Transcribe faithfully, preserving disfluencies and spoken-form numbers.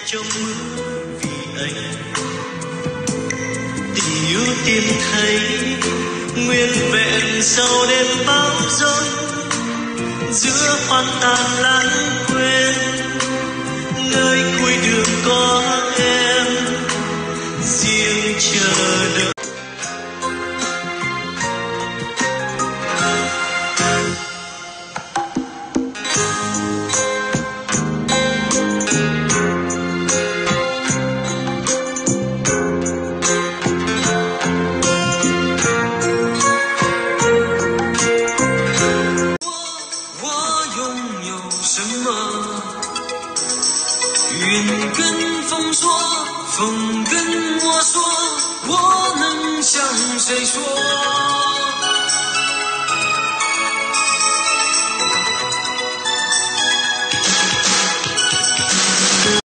trong mưa vì anh. Tình yêu tìm thấy nguyên vẹn sau đêm bão giông, giữa hoang tàn lãng quên nơi cuối đường có em riêng chờ đợi.风跟我说，我能向谁说？